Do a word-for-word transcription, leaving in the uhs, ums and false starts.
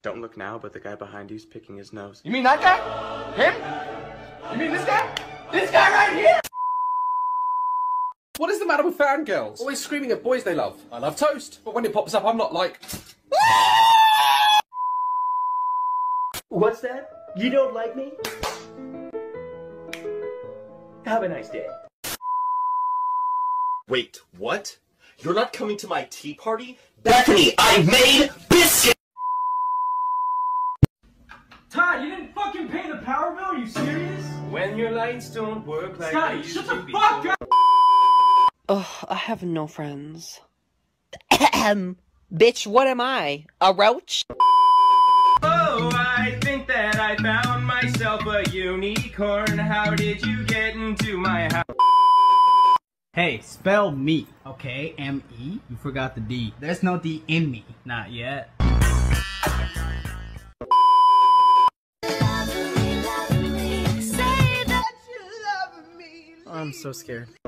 Don't look now, but the guy behind you's picking his nose. You mean that guy? Him? You mean this guy? This guy right here? What is the matter with fangirls? Always screaming at boys they love. I love toast, but when it pops up, I'm not like... What's that? You don't like me? Have a nice day. Wait, what? You're not coming to my tea party? Bethany, I made biscuits! Todd, you didn't fucking pay the power bill? Are you serious? When your lights don't work like Scotty, they used shut to the be. fuck up! Ugh, I have no friends. Ahem. Bitch, what am I? A roach? Oh, I think that I found myself a unicorn. How did you get into my house? Hey, spell me, okay? M E? You forgot the D. There's no D in me. Not yet. I'm so scared.